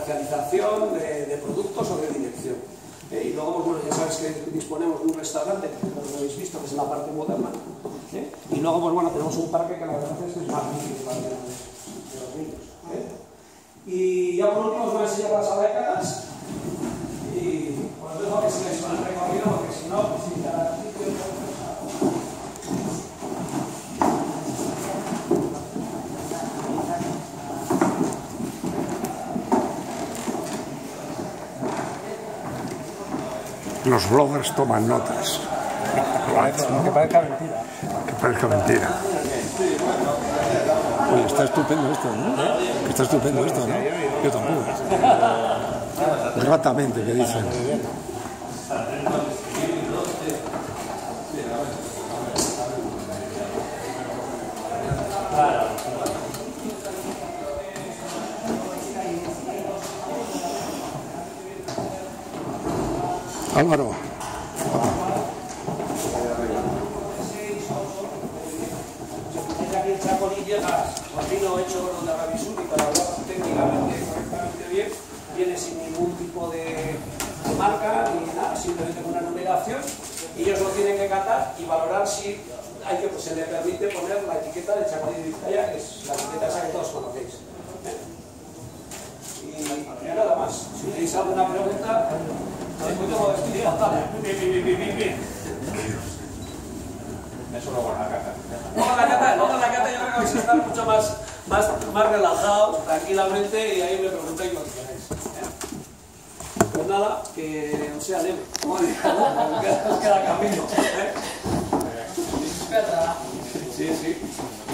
comercialización de productos o de dirección. Y luego, pues, bueno, ya sabes que disponemos de un restaurante, que lo habéis visto, que es en la parte moderna. Y luego, pues bueno, tenemos un parque que la verdad es que es magnífico para de los niños. Y ya por último os voy a enseñar la sala de catas. Y os dejo que sigáis con el recorrido, porque si no, pues sí, cada sitio. Los bloggers toman notas. Que parezca mentira. Que parezca mentira. Oye, está estupendo esto, ¿no? Que está estupendo esto, ¿no? Yo tampoco. Gratamente, que dicen. Álvaro. Aquí el Chacolí llega con vino hecho con la Ravisuri para hablar técnicamente correctamente bien, viene sin ningún tipo de marca ni nada, simplemente con una numeración, y ellos lo tienen que catar y valorar si hay que, pues, se le permite poner la etiqueta del Chacolí de Vizcaya, que es la etiqueta esa que todos conocéis. Y nada más, si tenéis alguna pregunta, después tengo que explicar. Eso luego en la cata. Luego en la cata yo creo que vais a estar mucho más relajados, tranquilamente, y ahí me preguntáis lo que queráis. Pues nada, que os sea leve. Os queda camino. Sí, sí.